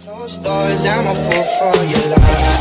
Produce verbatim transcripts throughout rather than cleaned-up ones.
Closed doors, I'm a fool for your love.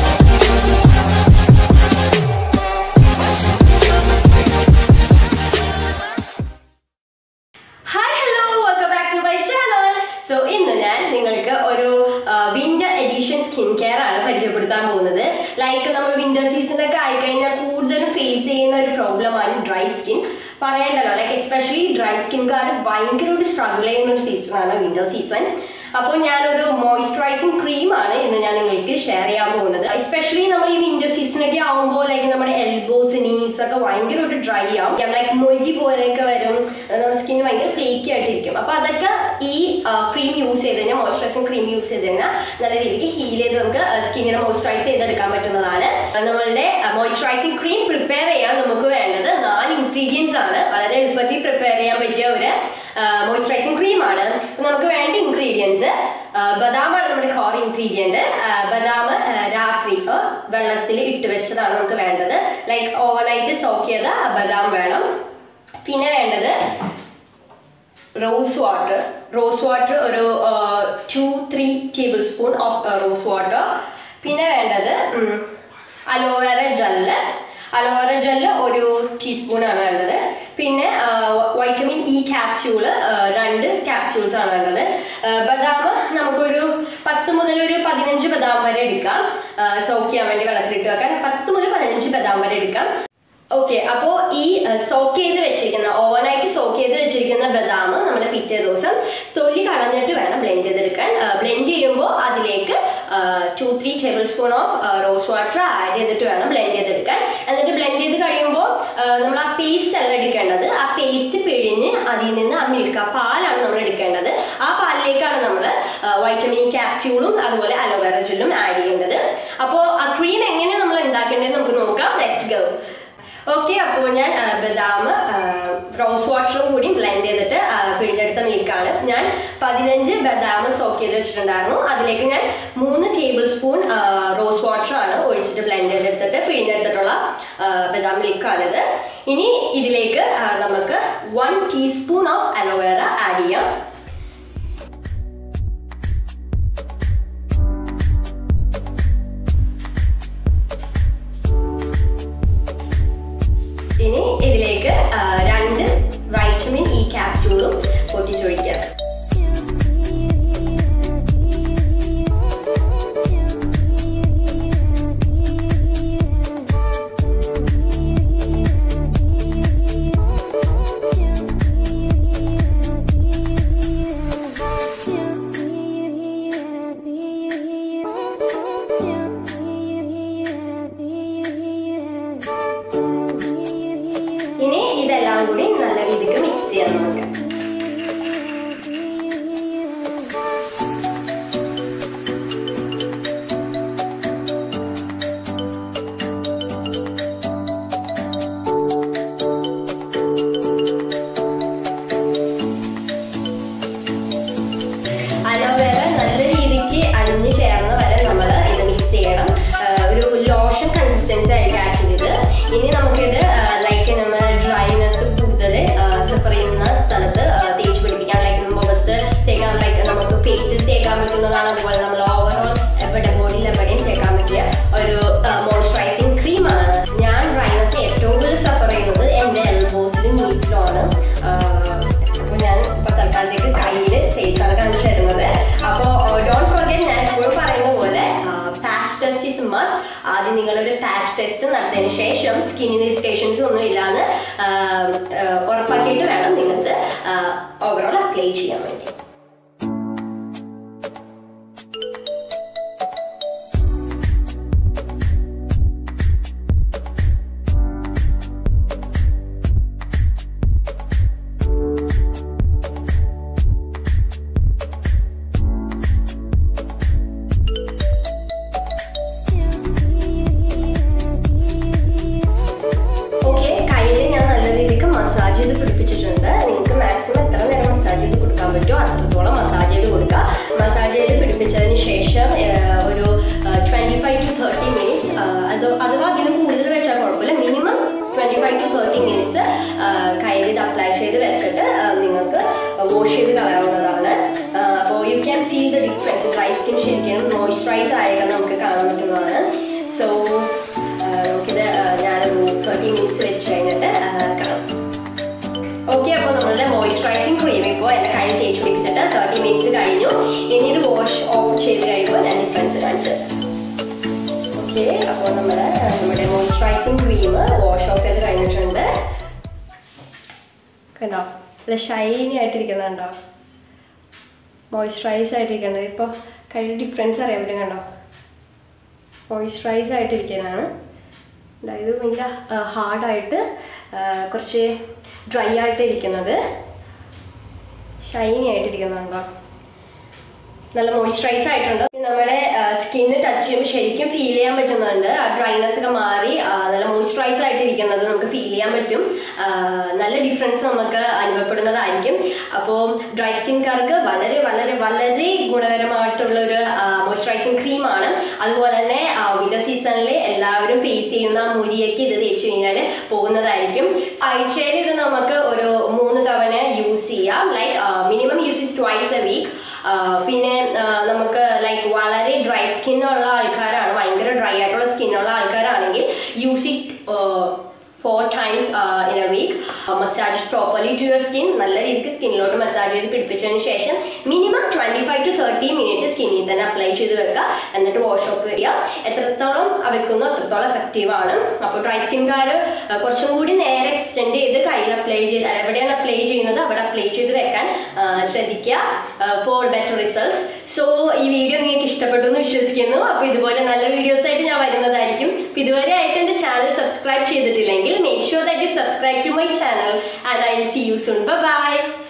Hi, hello, welcome back to my channel. So, ഇന്ന് ഞാൻ നിങ്ങൾക്ക് ഒരു winter edition skin care ആണ് പരിചയപ്പെടുത്താൻ പോകുന്നത്. ലൈക്ക് നമ്മൾ വിന്റർ സീസൺ ഒക്കെ ആയിക്കഴിഞ്ഞാൽ കൂടുതലും ഫേസ് ചെയ്യുന്ന ഒരു പ്രോബ്ലമാണ് ഡ്രൈ സ്കിൻ. പറയണ്ടല്ലോ, ലൈക്ക് എസ്പെഷ്യലി ഡ്രൈ സ്കിൻകാർ ഭയങ്കരമായിട്ട് സ്ട്രഗിൾ ചെയ്യുന്ന ഒരു സീസണാണ് വിന്റർ സീസൺ. അപ്പോൾ ഞാനൊരു മോയ്സ്ചറൈസിങ് ക്രീമാണ് ഇന്ന് ഞാൻ നിങ്ങൾക്ക് ഷെയർ ചെയ്യാൻ പോകുന്നത്. എസ്പെഷ്യലി നമ്മൾ ഈ വിന്റർ സീസണൊക്കെ ആകുമ്പോൾ ലൈക്ക് നമ്മുടെ എൽബോസ് നീസ് ഒക്കെ ഭയങ്കരമായിട്ട് ഡ്രൈ ആവും, ലൈക്ക് മൊഴി പോലെയൊക്കെ വരും, നമ്മുടെ സ്കിൻ ഭയങ്കര ഫ്ലേക്കി ആയിട്ടിരിക്കും. അപ്പോൾ അതൊക്കെ ഈ ക്രീം യൂസ് ചെയ്ത് കഴിഞ്ഞാൽ, മോയ്സ്ചറൈസിങ് ക്രീം യൂസ് ചെയ്ത് കഴിഞ്ഞാൽ നല്ല രീതിക്ക് ഹീൽ ചെയ്ത് നമുക്ക് സ്കിന്നിനെ മോയ്സ്ചറൈസ് ചെയ്തെടുക്കാൻ പറ്റുന്നതാണ്. നമ്മളുടെ മോയ്സ്ചറൈസിങ് ക്രീം പ്രിപ്പയർ ചെയ്യാൻ നമുക്ക് വേണ്ടത് നാല് ഇൻഗ്രീഡിയൻസ് ആണ്. വളരെ എളുപ്പത്തിൽ പ്രിപ്പയർ ചെയ്യാൻ പറ്റിയ ഒരു മോയ്സ്ചറൈസിങ് ക്രീമാണ്. നമുക്ക് വേണ്ട ഇൻഗ്രീഡിയൻസ് ബദാമാണ് നമ്മുടെ കോർ ഇൻഗ്രീഡിയന്റ്. ബദാം രാത്രി വെള്ളത്തിൽ ഇട്ട് വെച്ചതാണ് നമുക്ക് വേണ്ടത്. ലൈക്ക് ഓവർനൈറ്റ് സോക്ക് ചെയ്ത ബദാം വേണം. പിന്നെ വേണ്ടത് റോസ് വാട്ടർ. റോസ് വാട്ടർ ഒരു two three table spoon of rose water. പിന്നെ വേണ്ടത് അലോവേറ ജെല്ല്. അലോവേറ ജെല്ല് ഒരു ടീസ്പൂൺ ആണ് വേണ്ടത്. പിന്നെ വൈറ്റമിൻ ഇ ക്യാപ്സ്യൂള് രണ്ട് ക്യാപ്സ്യൂൾസ് ആണ് വേണ്ടത്. ബദാം നമുക്കൊരു പത്ത് മുതൽ ഒരു പതിനഞ്ച് ബദാം വരെ എടുക്കാം. സോക്ക് ചെയ്യാൻ വേണ്ടി വെള്ളത്തിലിട്ട് വെക്കാൻ പത്ത് മുതൽ പതിനഞ്ച് ബദാം വരെ എടുക്കാം. ഓക്കെ, അപ്പോൾ ഈ സോക്ക് ചെയ്ത് വെച്ചിരിക്കുന്ന ഓവർനൈറ്റ് സോക്ക് ചെയ്ത് വെച്ചിരിക്കുന്ന ബദാം നമ്മൾ പിറ്റേ ദിവസം തൊലി കളഞ്ഞിട്ട് വേണം ബ്ലെൻഡ് ചെയ്തെടുക്കാൻ. ബ്ലെൻഡ് ചെയ്യുമ്പോൾ അതിലേക്ക് two three table spoon of rose water add ചെയ്തിട്ട് വേണം ബ്ലെൻഡ് ചെയ്തെടുക്കാൻ. എന്നിട്ട് ബ്ലെൻഡ് ചെയ്ത് കഴിയുമ്പോൾ നമ്മൾ ആ പേസ്റ്റ് അല്ല എടുക്കേണ്ടത്. ആ പേസ്റ്റ് പിഴിഞ്ഞ് അതിൽ നിന്ന് ആ മിൽക്ക്, ആ പാലാണ് നമ്മൾ എടുക്കേണ്ടത്. ആ പാലിലേക്കാണ് നമ്മൾ വൈറ്റമിൻ ക്യാപ്സ്യൂളും അതുപോലെ അലോവേറ ജെല്ലും ആഡ് ചെയ്യേണ്ടത്. അപ്പോൾ ആ ക്രീം എങ്ങനെ നമ്മൾ ഉണ്ടാക്കേണ്ടത് നമുക്ക് നോക്കാം. Let's go. ഓക്കെ, അപ്പോൾ ഞാൻ ബദാം റോസ് വാട്ടറും കൂടി ബ്ലെൻഡ് ചെയ്തിട്ട് പിഴിഞ്ഞെടുത്ത മിൽക്കാണ്. ഞാൻ പതിനഞ്ച് ബദാം സോക്ക് ചെയ്ത് വെച്ചിട്ടുണ്ടായിരുന്നു. അതിലേക്ക് ഞാൻ മൂന്ന് ടേബിൾ സ്പൂൺ റോസ് വാട്ടർ ആണ് ഒഴിച്ചിട്ട് ബ്ലെൻഡ് ചെയ്തെടുത്തിട്ട് പിഴിഞ്ഞെടുത്തിട്ടുള്ള ബദാം മിൽക്കാണിത്. ഇനി ഇതിലേക്ക് നമുക്ക് one teaspoon of aloe vera add ചെയ്യാം. ഇനി ഇതിലേക്ക് രണ്ട് വൈറ്റമിൻ ഇ ക്യാപ്സ്യൂളും പൊട്ടിച്ചൊഴിക്കുക. ഇനി ഇതെല്ലാം കൂടി നല്ല രീതിക്ക് മിക്സ് ചെയ്യാൻ നോക്കാം. അലോവേറ നല്ല രീതിക്ക് അണിഞ്ഞു ചേർന്ന വരെ നമ്മൾ ഇത് മിക്സ് ചെയ്യണം. ഒരു ലോഷൻ കൺസിസ്റ്റൻസി ആയിരിക്കും ആക്ച്വലി ഇത്. ഇനി നമുക്കിത് ലൈക്ക് നമ്മൾ ഡ്രൈനെസ് കൂടുതൽ സഫർ ചെയ്യുന്ന സ്ഥലത്ത് തേച്ച് പിടിപ്പിക്കാൻ, ലൈക്ക് മുഖത്ത് തേക്കാൻ, ലൈക്ക് നമുക്ക് ഫേസിൽ തേക്കാൻ പറ്റുന്നതാണ്. അതുപോലെ നമ്മൾ ഓവറോൾ എവിടെ ബോഡിയിൽ എവിടെയും തേക്കാൻ പറ്റിയ ഒരു മോയ്സ്ചറൈസിങ് ക്രീമാണ്. ഞാൻ ഡ്രൈനെസ് ഏറ്റവും കൂടുതൽ സഫർ ചെയ്യുന്നത് എൻ്റെ എൽബോസിലും നീസിലുമാണ്. അപ്പോൾ ഞാൻ ഇപ്പോൾ തൽക്കാലത്തേക്ക് കയ്യിൽ തേച്ചാണ് കാണിച്ചു തരുന്നത്. അപ്പോൾ ഡോണ്ട് ഫോർഗെറ്റ്, ഞാൻ എപ്പോഴും പറയുന്ന പോലെ പാച്ച് ടെസ്റ്റ് ഈസ് മസ്റ്റ്. ആദ്യം നിങ്ങളൊരു പാച്ച് ടെസ്റ്റ് നടത്തിയതിന് ശേഷം സ്കിന്നിന് ഇറിറ്റേഷൻസ് ഒന്നും ഇല്ലാന്ന് ഉറപ്പാക്കിയിട്ട് വേണം നിങ്ങൾക്ക് ഓവറോൾ അപ്ലൈ ചെയ്യാൻ വേണ്ടി. മസാജ് ചെയ്ത് പിടിപ്പിച്ചിട്ടുണ്ട്. നിങ്ങൾക്ക് മാക്സിമം എത്ര നേരം മസാജ് ചെയ്ത് കൊടുക്കാൻ പറ്റുമോ അത്രത്തോളം മസാജ് ചെയ്ത് കൊടുക്കുക. മസാജ് ചെയ്ത് പിടിപ്പിച്ചതിന് ശേഷം ഒരു twenty five to thirty minutes, അത് അഥവാ അതിന് കൂടുതൽ വെച്ചാൽ കുഴപ്പമില്ല, minimum twenty five to thirty minutes കയ്യിൽ ഇത് അപ്ലൈ ചെയ്ത് വെച്ചിട്ട് നിങ്ങൾക്ക് വാഷ് ചെയ്ത് കളയാവുന്നതാണ്. അപ്പോൾ you can feel the difference. Dry skin ശരിക്കും മോയ്സ്ചറൈസ് ആയേക്കാൻ നമുക്ക് കാണാൻ പറ്റുന്നതാണ്. സോ നമുക്കിത് ഞാനൊരു തേർട്ടി മിനിറ്റ്സ് വെച്ച് കഴിഞ്ഞിട്ട് കാണാം. ഓക്കെ, അപ്പോൾ നമ്മളുടെ മോയ്സ്ചറൈസിങ് ക്രീം ഇപ്പോൾ എൻ്റെ കയ്യിൽ തേച്ച് പിടിപ്പിച്ചിട്ട് തേർട്ടി മിനിറ്റ്സ് കഴിഞ്ഞു. ഇനി ഇത് വാഷ് ഓഫ് ചെയ്ത് കഴിയുമ്പോൾ ഞാൻ ഡിഫറൻസ് കാണിച്ചത്. ഓക്കെ, അപ്പോൾ നമ്മൾ നമ്മുടെ മോയ്സ്ചറൈസിങ് ക്രീം വാഷ് ഓഫ് ചെയ്ത് കഴിഞ്ഞിട്ടുണ്ട്. കണ്ടോ, നല്ല ഷൈനി ആയിട്ടിരിക്കുന്നുണ്ടോ, മോയ്സ്ചറൈസ് ആയിട്ടിരിക്കുന്നത്. ഇപ്പോൾ കയ്യിൽ ഡിഫറൻസ് അറിയാൻ പറ്റും. കണ്ടോ, മോയ്സ്ചറൈസ് ആയിട്ടിരിക്കുന്നതാണ്. അതായത് ഭയങ്കര ഹാർഡായിട്ട് കുറച്ച് ഡ്രൈ ആയിട്ട് ഇരിക്കുന്നത്, ഷൈനി ആയിട്ടിരിക്കുന്നുണ്ടോ, നല്ല മോയ്സ്ചറൈസ് ആയിട്ടുണ്ട്. നമ്മുടെ സ്കിന്ന് ടച്ച് ചെയ്യുമ്പോൾ ശരിക്കും ഫീൽ ചെയ്യാൻ പറ്റുന്നുണ്ട്. ആ ഡ്രൈനെസ് ഒക്കെ മാറി നല്ല മോയ്സ്ചറൈസ് ആയിട്ടിരിക്കുന്നത് നമുക്ക് ഫീൽ ചെയ്യാൻ പറ്റും. നല്ല ഡിഫറൻസ് നമുക്ക് അനുഭവപ്പെടുന്നതായിരിക്കും. അപ്പോൾ ഡ്രൈ സ്കിൻകാർക്ക് വളരെ വളരെ വളരെ ഗുണകരമായിട്ടുള്ളൊരു മോയ്സ്ചറൈസിങ് ക്രീമാണ്. അതുപോലെ തന്നെ വിന്റർ സീസണിൽ എല്ലാവരും ഫേസ് ചെയ്യുന്ന മുടിയൊക്കെ ഇത് തേച്ച് കഴിഞ്ഞാൽ പോകുന്നതായിരിക്കും. ആഴ്ചയിൽ ഇത് നമുക്ക് ഒരു മൂന്ന് തവണ യൂസ് ചെയ്യാം. Like minimum use twice a week. പിന്നെ നമുക്ക് ലൈക്ക് വളരെ ഡ്രൈ സ്കിന്നുള്ള ആൾക്കാരാണ്, ഭയങ്കര ഡ്രൈ ആയിട്ടുള്ള സ്കിന്നുള്ള ആൾക്കാരാണെങ്കിൽ use it four times in a week. Massage properly to your skin. നല്ല രീതിക്ക് സ്കിന്നിലോട്ട് മസാജ് ചെയ്ത് പിടിപ്പിച്ചതിന് ശേഷം minimum twenty five to thirty minute സ്കിന്നിൽ തന്നെ അപ്ലൈ ചെയ്ത് വെക്കുക. എന്നിട്ട് വാഷ് ഓഫ് ചെയ്യുക. എത്രത്തോളം വെക്കുന്നു അത്രത്തോളം എഫക്റ്റീവ് ആണ്. അപ്പോൾ ഡ്രൈ സ്കിൻകാർ കുറച്ചും കൂടി നേരെ എക്സ്റ്റെൻഡ് ചെയ്ത് കയ്യിൽ അപ്ലൈ ചെയ്ത് എവിടെയാണ് അപ്ലൈ ചെയ്യുന്നത് അവിടെ അപ്ലൈ ചെയ്ത് വെക്കാൻ ശ്രദ്ധിക്കുക ഫോർ ബെറ്റർ റിസൾട്ട്സ്. സോ ഈ വീഡിയോ നിങ്ങൾക്ക് ഇഷ്ടപ്പെട്ടു എന്ന് വിശ്വസിക്കുന്നു. അപ്പോൾ ഇതുപോലെ നല്ല വീഡിയോസ് ആയിട്ട് ഞാൻ വരുന്നതായിരിക്കും. അപ്പോൾ ഇതുവരെ ആയിട്ട് എൻ്റെ ചാനൽ സബ്സ്ക്രൈബ് ചെയ്തിട്ടില്ലെങ്കിൽ make sure that you subscribe to my channel and I will see you soon. Bye bye.